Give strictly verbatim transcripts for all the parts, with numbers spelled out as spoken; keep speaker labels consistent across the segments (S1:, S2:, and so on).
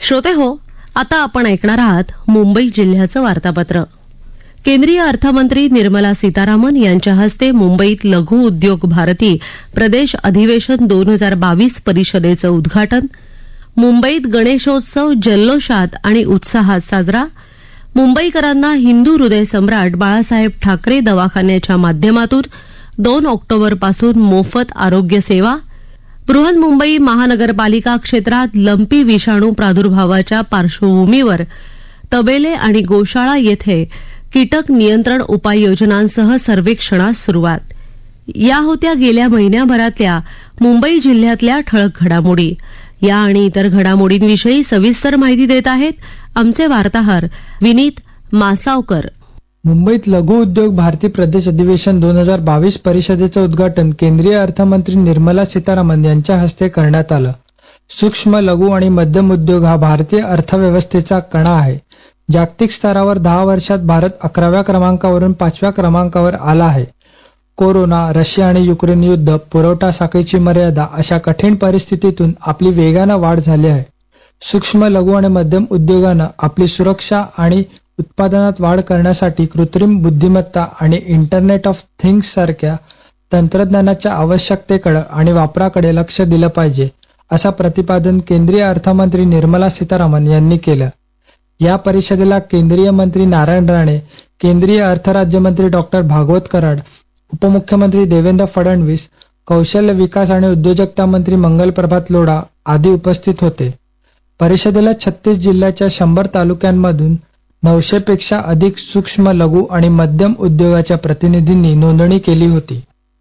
S1: श्रोते हो, आता आपण ऐकणार आहात मुंबई जिल्ह्याचं वार्तापत्र. केंद्रीय अर्थमंत्री निर्मला सीतारामन यांच्या हस्ते मुंबईत लघु उद्योग भारती प्रदेश अधिवेशन दोन हजार बावीस परिषदेचं उद्घाटन. मुंबईत गणेशोत्सव जल्लोषात आणि उत्साहात साजरा. मुंबईकरांना हिंदू हृदय सम्राट बाळासाहेब ठाकरे दवाखान्याच्या माध्यमातून दोन ऑक्टोबरपासून मोफत आरोग्य सेवा. बृहन्मुंबई महानगरपालिका क्षेत्रात लंपी विषाणू प्रादुर्भावाच्या पार्श्वभूमीवर तबेले आणि गोशाळा येथे कीटक नियंत्रण उपाययोजनांसह सर्वेक्षणास सुरुवात. या होत्या गेल्या महिन्याभरातल्या मुंबई जिल्ह्यातल्या ठळक घडामोडी. या आणि इतर घडामोडींविषयी सविस्तर माहिती देत आहेत आमचे वार्ताहर विनीत मासावकर.
S2: मुंबईत लघु उद्योग भारती प्रदेश अधिवेशन दोन हजार बावीस परिषदेचं उद्घाटन केंद्रीय अर्थमंत्री निर्मला सीतारामन यांच्या हस्ते करण्यात आलं. सूक्ष्म, लघु आणि मध्यम उद्योग हा भारतीय अर्थव्यवस्थेचा कणा आहे. जागतिक स्तरावर दहा वर्षात भारत अकराव्या क्रमांकावरून पाचव्या क्रमांकावर आला आहे. कोरोना, रशिया आणि युक्रेन युद्ध, पुरवठा साखळीची मर्यादा अशा कठीण परिस्थितीतून आपली वेगानं वाढ झाली आहे. सूक्ष्म, लघु आणि मध्यम उद्योगानं आपली सुरक्षा आणि उत्पादनात वाढ करण्यासाठी कृत्रिम बुद्धिमत्ता आणि इंटरनेट ऑफ थिंग्स सारख्या तंत्रज्ञानाच्या आवश्यकतेकडे आणि वापराकडे लक्ष दिलं पाहिजे, असं प्रतिपादन केंद्रीय अर्थमंत्री निर्मला सीतारामन यांनी केलं. या परिषदेला केंद्रीय मंत्री नारायण राणे, केंद्रीय अर्थ राज्यमंत्री डॉक्टर भागवत कराड, उपमुख्यमंत्री देवेंद्र फडणवीस, कौशल्य विकास आणि उद्योजकता मंत्री मंगल प्रभात लोढा आदी उपस्थित होते. परिषदेला छत्तीस जिल्ह्याच्या शंभर तालुक्यांमधून नऊशे पेक्षा अधिक सूक्ष्म, लघु आणि मध्यम उद्योगाच्या प्रतिनिधींनी नोंदणी केली होती.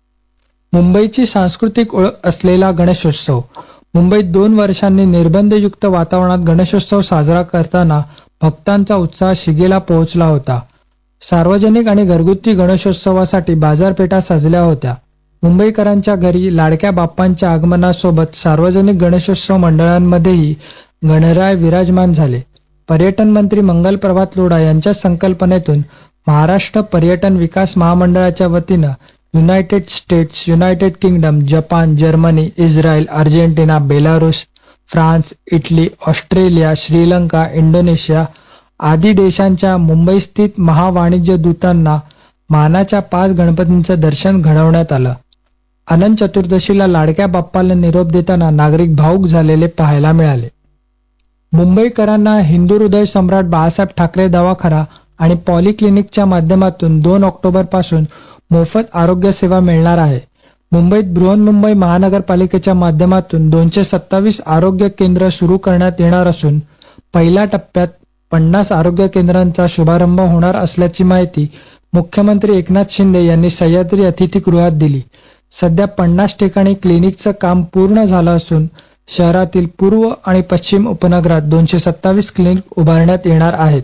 S2: मुंबईची सांस्कृतिक ओळख असलेला गणेशोत्सव. मुंबईत दोन वर्षांनी निर्बंधयुक्त वातावरणात गणेशोत्सव साजरा करताना भक्तांचा उत्साह शिगेला पोहोचला होता. सार्वजनिक आणि घरगुती गणेशोत्सवासाठी बाजारपेठा सजल्या होत्या. मुंबईकरांच्या घरी लाडक्या बाप्पांच्या आगमनासोबत सार्वजनिक गणेशोत्सव मंडळांमध्येही गणराय विराजमान झाले. पर्यटन मंत्री मंगल प्रभात लोढा यांच्या संकल्पनेतून महाराष्ट्र पर्यटन विकास महामंडळाच्या वतीनं United States, United Kingdom, Japan, Germany, Israel, Argentina, Belarus, France, Italy, Australia, Sri Lanka, Indonesia आदी देशांच्या मुंबईस्थित महावाणिज्य दूतांना मानाच्या पाच गणपतींचं दर्शन घडवण्यात आलं. अनंत चतुर्दशीला लाडक्या बाप्पाला निरोप देताना नागरिक भावुक झालेले पाहायला मिळाले. मुंबईकरांना हिंदू हृदय सम्राट बाळासाहेब ठाकरे दवाखाना आणि पॉलिक्लिनिकच्या माध्यमातून दोन ऑक्टोबर पासून मोफत आरोग्य सेवा मिळणार आहे. मुंबईत बृहन्मुंबई महानगरपालिकेच्या माध्यमातून दोनशे सत्तावीस आरोग्य केंद्र सुरू करण्यात येणार असून पहिल्या टप्प्यात पन्नास आरोग्य केंद्रांचा शुभारंभ होणार असल्याची माहिती मुख्यमंत्री एकनाथ शिंदे यांनी सह्याद्री अतिथीगृहात दिली. सध्या पन्नास ठिकाणी क्लिनिकचं काम पूर्ण झालं असून शहरातील पूर्व आणि पश्चिम उपनगरात दोनशे सत्तावीस क्लिनिक उभारण्यात येणार आहेत.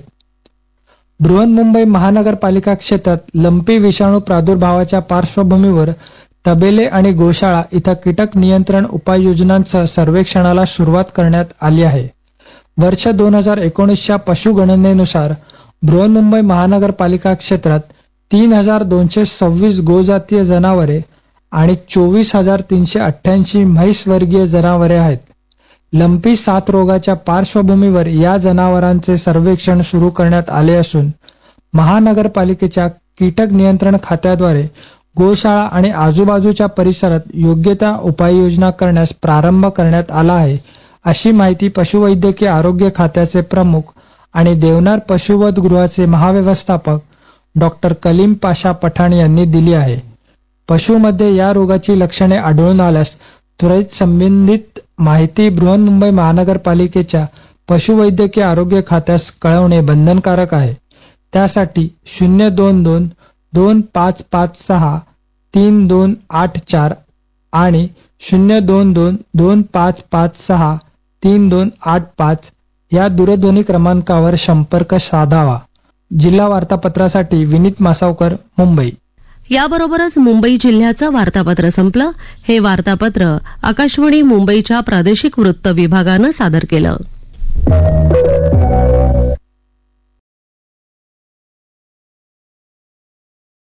S2: बृहन्मुंबई महानगरपालिका क्षेत्रात लंपी विषाणू प्रादुर्भावाच्या पार्श्वभूमीवर तबेले आणि गोशाळा इथं कीटक नियंत्रण उपाययोजनांसह सर्वेक्षणाला सुरुवात करण्यात आली आहे. वर्ष दोन हजार एकोणीसच्या पशुगणनेनुसार बृहन्मुंबई महानगरपालिका क्षेत्रात तीन हजार दोनशे सव्वीस गोजातीय जनावरे आणि चोवीस हजार तीनशे अठ्ठ्याऐंशी म्हैसवर्गीय जनावरे आहेत. लंपी साथ रोगाच्या पार्श्वभूमीवर या जनावरांचे सर्वेक्षण सुरू करण्यात आले असून महानगरपालिकेच्या कीटक नियंत्रण खात्याद्वारे गोशाळा आणि आजूबाजूच्या परिसरात योग्य त्या उपाययोजना करण्यास प्रारंभ करण्यात आला आहे, अशी माहिती पशुवैद्यकीय आरोग्य खात्याचे प्रमुख आणि देवनार पशुवध गृहाचे महाव्यवस्थापक डॉक्टर कलीम पाशा पठाण यांनी दिली आहे. पशुमध्ये या रोगाची लक्षणे आढळून आल्यास त्वरित संबंधित माहिती बृहन्मुंबई महानगरपालिकेच्या पशुवैद्यकीय आरोग्य खात्यास कळवणे बंधनकारक आहे. त्यासाठी शून्य दोन दोन दोन पाच पाच सहा तीन दोन आठ चार आणि शून्य दोन दोन दोन पाच पाच सहा तीन दोन आठ पाच या दूरध्वनी क्रमांकावर संपर्क साधावा. जिल्हा वार्तापत्रासाठी विनीत मासावकर, मुंबई.
S1: याबरोबरच मुंबई जिल्ह्याचं वार्तापत्र संपलं. हे वार्तापत्र आकाशवाणी मुंबईच्या प्रादेशिक वृत्त विभागानं सादर केलं.